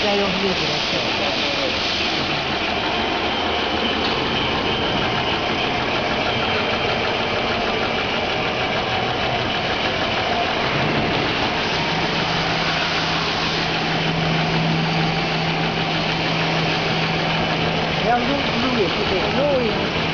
再用叶子来挑。要录也是可以录音。